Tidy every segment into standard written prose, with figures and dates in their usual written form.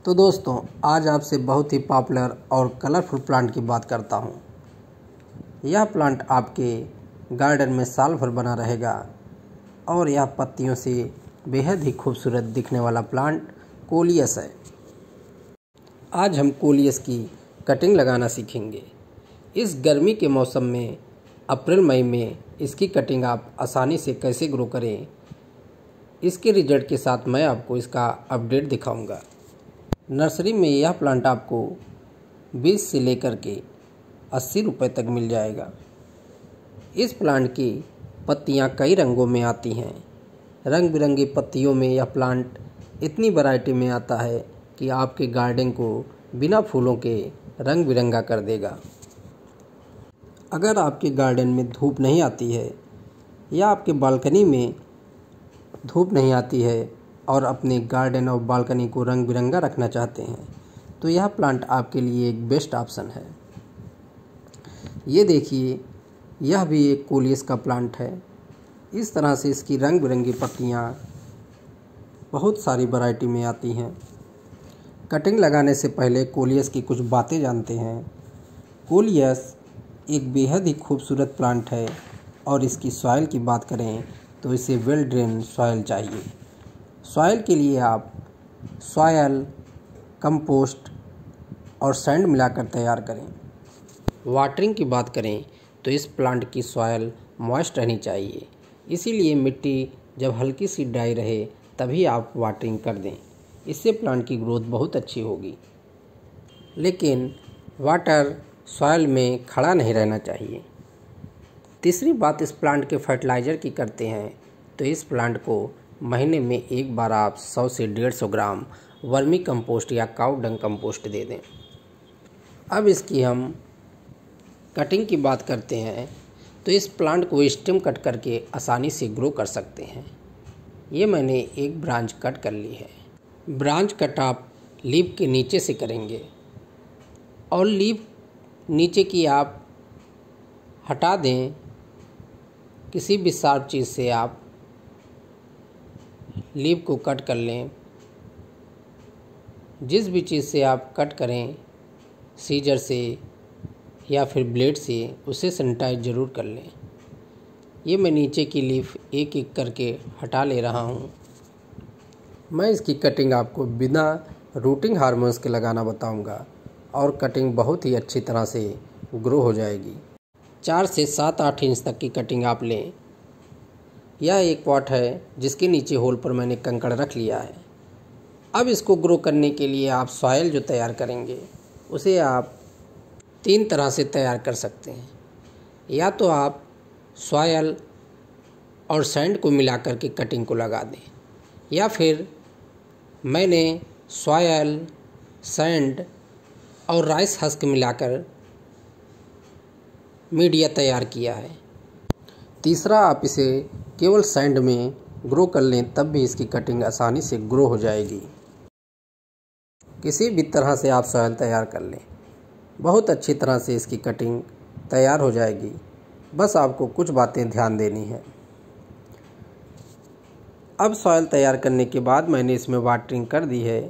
तो दोस्तों, आज आपसे बहुत ही पॉपुलर और कलरफुल प्लांट की बात करता हूँ। यह प्लांट आपके गार्डन में साल भर बना रहेगा और यह पत्तियों से बेहद ही खूबसूरत दिखने वाला प्लांट कोलियस है। आज हम कोलियस की कटिंग लगाना सीखेंगे। इस गर्मी के मौसम में अप्रैल मई में इसकी कटिंग आप आसानी से कैसे ग्रो करें, इसके रिजल्ट के साथ मैं आपको इसका अपडेट दिखाऊंगा। नर्सरी में यह प्लांट आपको 20 से लेकर के 80 रुपये तक मिल जाएगा। इस प्लांट की पत्तियां कई रंगों में आती हैं। रंग बिरंगी पत्तियों में यह प्लांट इतनी वैरायटी में आता है कि आपके गार्डन को बिना फूलों के रंग बिरंगा कर देगा। अगर आपके गार्डन में धूप नहीं आती है या आपके बालकनी में धूप नहीं आती है और अपने गार्डन और बालकनी को रंग बिरंगा रखना चाहते हैं तो यह प्लांट आपके लिए एक बेस्ट ऑप्शन है। ये देखिए, यह भी एक कोलियस का प्लांट है। इस तरह से इसकी रंग बिरंगी पत्तियां बहुत सारी वैरायटी में आती हैं। कटिंग लगाने से पहले कोलियस की कुछ बातें जानते हैं। कोलियस एक बेहद ही खूबसूरत प्लांट है और इसकी सॉइल की बात करें तो इसे वेल ड्रेन सॉइल चाहिए। सॉइल के लिए आप सॉइल, कंपोस्ट और सैंड मिलाकर तैयार करें। वाटरिंग की बात करें तो इस प्लांट की सॉइल मॉइस्ट रहनी चाहिए, इसीलिए मिट्टी जब हल्की सी ड्राई रहे तभी आप वाटरिंग कर दें। इससे प्लांट की ग्रोथ बहुत अच्छी होगी। लेकिन वाटर सॉइल में खड़ा नहीं रहना चाहिए। तीसरी बात इस प्लांट के फर्टिलाइज़र की करते हैं तो इस प्लांट को महीने में एक बार आप 100 से 150 ग्राम वर्मी कंपोस्ट या काऊ डंग कंपोस्ट दे दें। अब इसकी हम कटिंग की बात करते हैं तो इस प्लांट को स्टेम कट करके आसानी से ग्रो कर सकते हैं। ये मैंने एक ब्रांच कट कर ली है। ब्रांच कट आप लीफ के नीचे से करेंगे और लीफ नीचे की आप हटा दें। किसी भी शार्प चीज़ से आप लीफ को कट कर लें। जिस भी चीज़ से आप कट करें, सीजर से या फिर ब्लेड से, उसे सैनिटाइज ज़रूर कर लें। ये मैं नीचे की लीफ एक एक करके हटा ले रहा हूँ। मैं इसकी कटिंग आपको बिना रूटिंग हार्मोन्स के लगाना बताऊँगा और कटिंग बहुत ही अच्छी तरह से ग्रो हो जाएगी। 4 से 7-8 इंच तक की कटिंग आप लें। यह एक पॉट है जिसके नीचे होल पर मैंने कंकड़ रख लिया है। अब इसको ग्रो करने के लिए आप सॉइल जो तैयार करेंगे उसे आप 3 तरह से तैयार कर सकते हैं। या तो आप सॉइल और सैंड को मिला करके कटिंग को लगा दें, या फिर मैंने सॉइल, सैंड और राइस हस्क मिलाकर मीडिया तैयार किया है। तीसरा, आप इसे केवल सैंड में ग्रो कर लें, तब भी इसकी कटिंग आसानी से ग्रो हो जाएगी। किसी भी तरह से आप सॉइल तैयार कर लें, बहुत अच्छी तरह से इसकी कटिंग तैयार हो जाएगी। बस आपको कुछ बातें ध्यान देनी है। अब सॉइल तैयार करने के बाद मैंने इसमें वाटरिंग कर दी है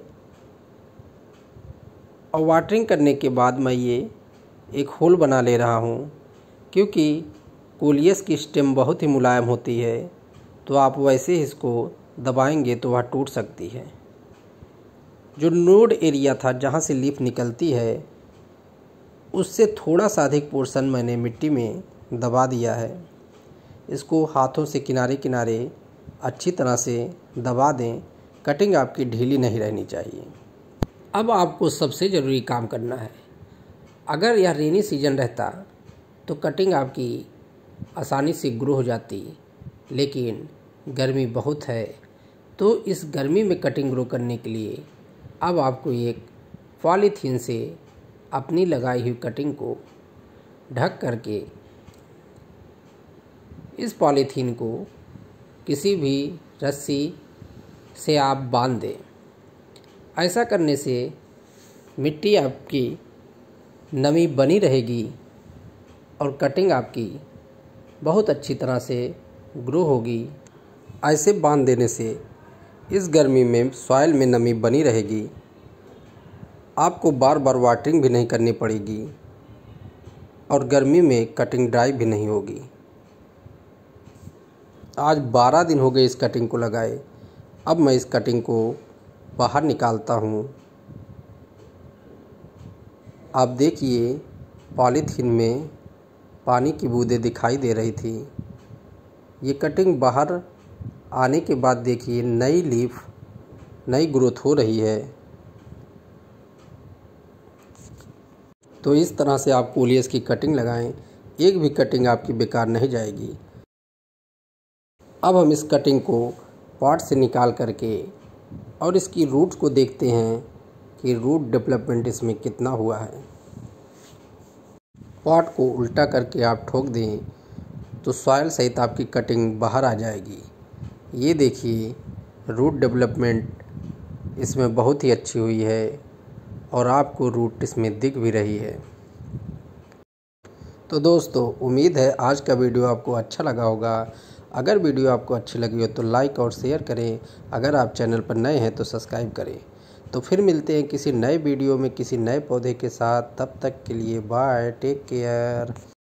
और वाटरिंग करने के बाद मैं ये एक होल बना ले रहा हूँ। क्योंकि कोलियस की स्टेम बहुत ही मुलायम होती है तो आप वैसे ही इसको दबाएंगे तो वह टूट सकती है। जो नोड एरिया था जहाँ से लीफ निकलती है उससे थोड़ा सा अधिक पोर्शन मैंने मिट्टी में दबा दिया है। इसको हाथों से किनारे किनारे अच्छी तरह से दबा दें। कटिंग आपकी ढीली नहीं रहनी चाहिए। अब आपको सबसे ज़रूरी काम करना है। अगर यह रेनी सीजन रहता तो कटिंग आपकी आसानी से ग्रो हो जाती, लेकिन गर्मी बहुत है तो इस गर्मी में कटिंग ग्रो करने के लिए अब आपको एक पॉलीथीन से अपनी लगाई हुई कटिंग को ढक करके इस पॉलीथीन को किसी भी रस्सी से आप बांध दें। ऐसा करने से मिट्टी आपकी नमी बनी रहेगी और कटिंग आपकी बहुत अच्छी तरह से ग्रो होगी। ऐसे बांध देने से इस गर्मी में सॉइल में नमी बनी रहेगी आपको बार बार वाटरिंग भी नहीं करनी पड़ेगी और गर्मी में कटिंग ड्राई भी नहीं होगी। आज 12 दिन हो गए इस कटिंग को लगाए। अब मैं इस कटिंग को बाहर निकालता हूँ। आप देखिए, पॉलीथीन में पानी की बूंदें दिखाई दे रही थी। ये कटिंग बाहर आने के बाद देखिए नई लीफ, नई ग्रोथ हो रही है। तो इस तरह से आप कोलियस की कटिंग लगाएं, एक भी कटिंग आपकी बेकार नहीं जाएगी। अब हम इस कटिंग को पॉट से निकाल करके और इसकी रूट्स को देखते हैं कि रूट डेवलपमेंट इसमें कितना हुआ है। पॉट को उल्टा करके आप ठोक दें तो सॉइल सहित आपकी कटिंग बाहर आ जाएगी। ये देखिए, रूट डेवलपमेंट इसमें बहुत ही अच्छी हुई है और आपको रूट इसमें दिख भी रही है। तो दोस्तों, उम्मीद है आज का वीडियो आपको अच्छा लगा होगा। अगर वीडियो आपको अच्छी लगी हो तो लाइक और शेयर करें। अगर आप चैनल पर नए हैं तो सब्सक्राइब करें। तो फिर मिलते हैं किसी नए वीडियो में किसी नए पौधे के साथ। तब तक के लिए बाय, टेक केयर।